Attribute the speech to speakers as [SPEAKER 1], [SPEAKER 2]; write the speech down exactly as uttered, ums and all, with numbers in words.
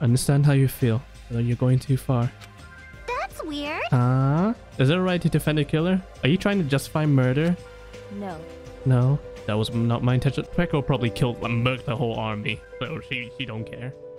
[SPEAKER 1] understand how you feel, but you're going too far.
[SPEAKER 2] That's weird.
[SPEAKER 1] Huh? Is it right to defend the killer? Are you trying to justify murder?
[SPEAKER 2] No.
[SPEAKER 1] No, that was not my intention. Peko probably killed and murked the whole army, so she, she don't care.